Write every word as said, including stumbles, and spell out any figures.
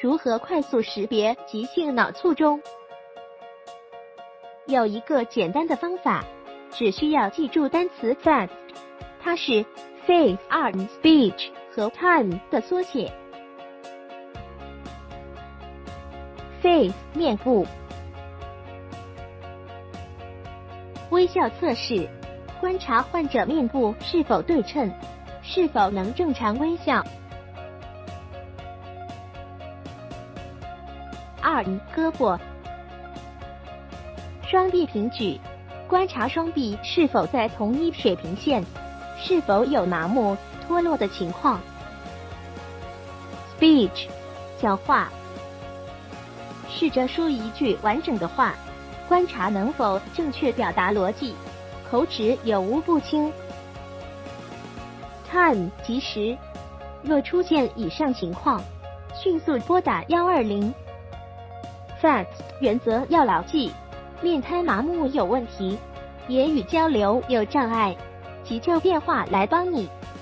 如何快速识别急性脑卒中？有一个简单的方法，只需要记住单词 fast， 它是 face、arm、speech 和 time 的缩写。face 面部，微笑测试，观察患者面部是否对称，是否能正常微笑。arm 胳膊，双臂平举，观察双臂是否在同一水平线，是否有麻木、脱落的情况。speech 讲话，试着说一句完整的话，观察能否正确表达逻辑，口齿有无不清。time 及时，若出现以上情况，迅速拨打一二零。fast 原则要牢记，面瘫麻木有问题，言语交流有障碍，急救电话来帮你。